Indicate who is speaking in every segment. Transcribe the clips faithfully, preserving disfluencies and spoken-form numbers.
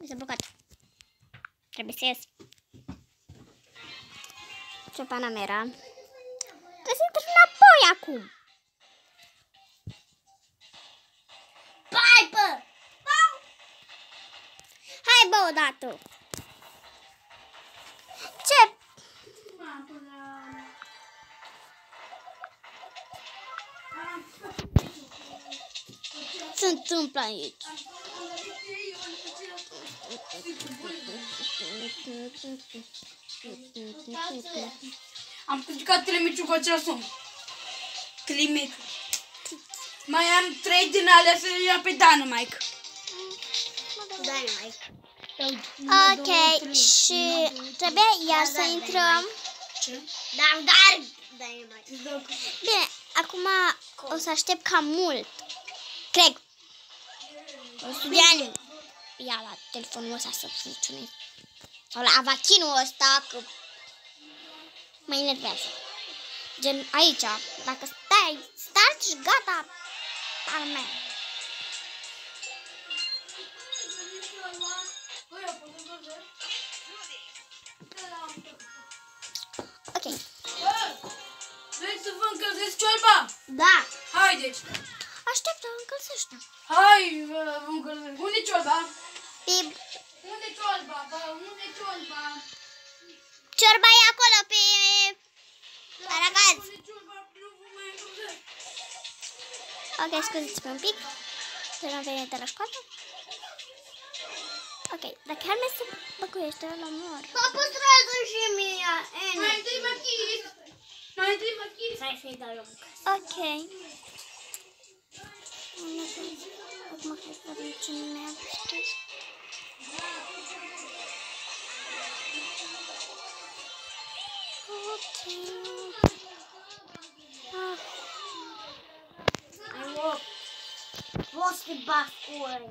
Speaker 1: este blocat. Trebuie să ies. Ce Panamera. Trebuie să intri înapoi acum.
Speaker 2: Hai, bă!
Speaker 1: Hai, bă, odată. Ce? Ce se întâmplă aici?
Speaker 2: Am câștigat trei meciuri cu același somn. trei meciuri. Mai am trei din alea să ia pe Dynamite.
Speaker 1: Dynamite. Ok, și trebuie iar să intrăm.
Speaker 2: Ce?
Speaker 1: Dar, dar, Dynamite. Bine, acum o să aștept cam mult. Cred. O sută de ani. Ia la telefonul ăsta să funcționeze. Sau la vaccinul ăsta, că mă enervează. Gen aici, dacă stai, start și gata, al meu. Ok.
Speaker 2: Vrei să vă încălzesc ciorba?
Speaker 1: Da.
Speaker 2: Haideți.
Speaker 1: Așteaptă, încălzește.
Speaker 2: Hai, vă încălzesc. Unde-i ciorba?
Speaker 1: Pe...
Speaker 2: Unde-i ciorba? Bă, unde-i ciorba?
Speaker 1: Ciorba e acolo, pe... aragaz.
Speaker 2: Unde-i ciorba? Nu vă mai încălzesc.
Speaker 1: Ok, scuzați-mă un pic. Să nu venit de la școală. Ok, dacă chiar mi se băcuiește, la mor.
Speaker 3: Mă păstrează și mie, Ene.
Speaker 2: Mai întâi mă chis. Mai întâi mă chis.
Speaker 3: Hai să-i dau eu bucăți.
Speaker 1: Ok. Acum hai să vedem ce mi-a păstrez. Ok. Ah.
Speaker 3: Ai o... Poți să te bați cu ăia.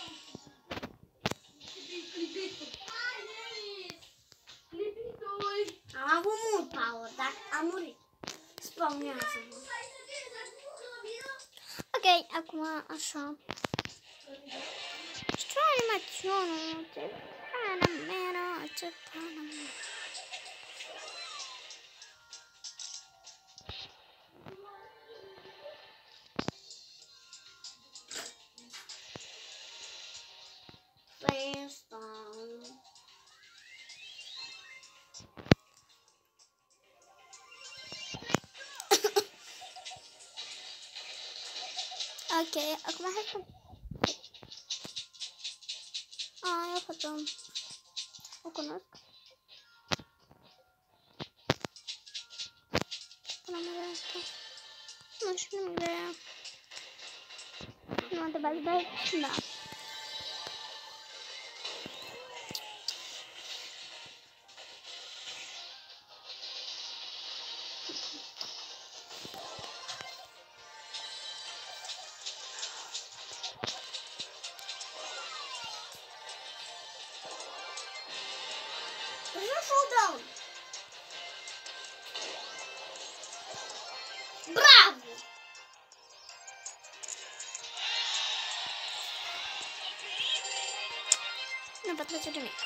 Speaker 3: Am avut mult power, dar am murit. Spawnează-mă.
Speaker 1: Ok, acum așa. Ce animațiune, ce panamera, ce panamera. Ok, acum hai să... A, eu fată... O cunosc. Până mă de asta. Nu știu nimic de ea. Nu mă întrebați, băi? Da.
Speaker 3: Showdown! Bravo!
Speaker 1: Nu pot face nimic.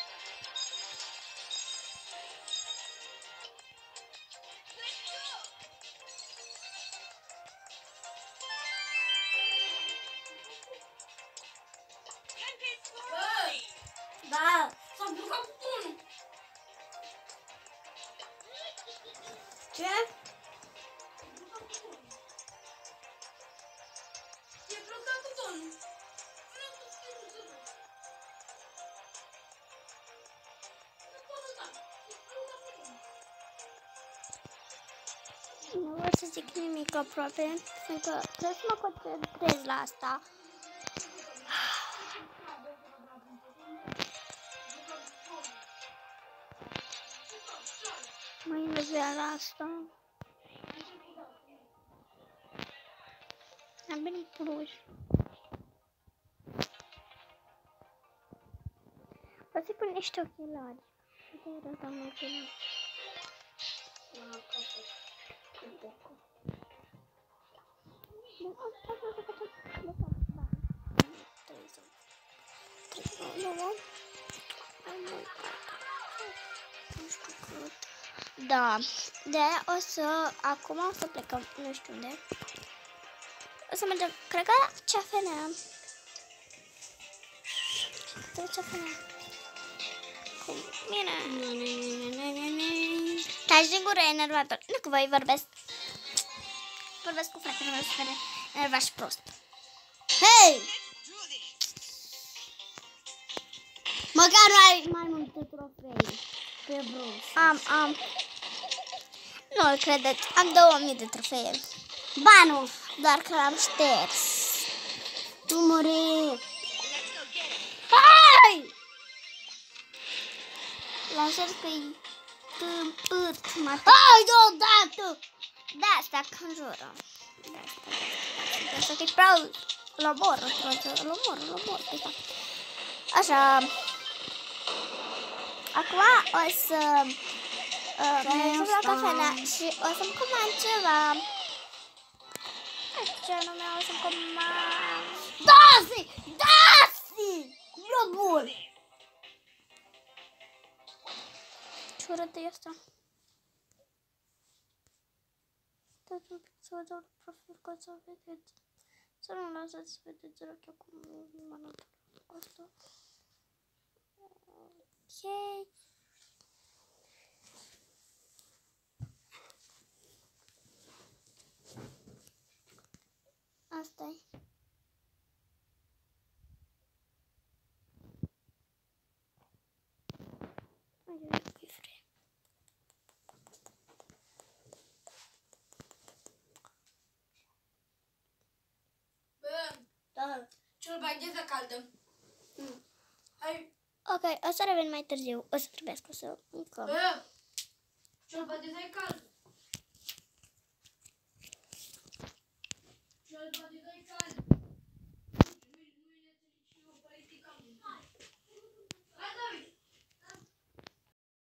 Speaker 3: Da!
Speaker 2: S-a blocat butonul.
Speaker 3: Ce?
Speaker 2: E blocat butonul.
Speaker 1: Nu vreau să zic nimic aproape, pentru că trebuie să mă concentrez la asta. Mă enervează la asta. Am venit pluș. O să-i pun niște ochelari. Uite, arăt am ochelari. Da, de o să, acum o să plecăm, nu știu unde. O să mergem, cred că la ceafenea. La ceafenea. Cu mine. Stai singur, enervator. Nu că voi vorbesc. Vorbesc cu fratele meu, super enervat și prost.
Speaker 3: Hei! Măcar ai mai multe trofei pe bronz.
Speaker 1: Am, am. Nu-l credeți, am două mii de trofee.
Speaker 3: Ba nu!
Speaker 1: Doar că l-am șters.
Speaker 3: Nu muri!
Speaker 1: Hai! L-am șters că-i tâmpât.
Speaker 3: Hai deodată!
Speaker 1: Da, asta conjură. Da, asta. De asta că-i prost. Îl omor, îl omor, îl omor. Așa. Acum o să uh, mergem la cafenea și o să-mi comand ceva. Nu știu ce anume o să-mi comand.
Speaker 3: Da-si! Da-si! E bun!
Speaker 1: Ce urât e asta? Dați un pic să vă dau profil ca să vedeți. Să nu lăsați să vedeți rochea cum mă arată asta. Ok. Asta-i.
Speaker 2: Bă,
Speaker 3: Da.
Speaker 2: ciorbagheza caldă.
Speaker 3: Mm.
Speaker 2: Hai,
Speaker 1: Ok, o să revin mai târziu. O să trebuiască să mâncăm.
Speaker 2: bă, ciorbagheza e caldă. Ciorbagheza e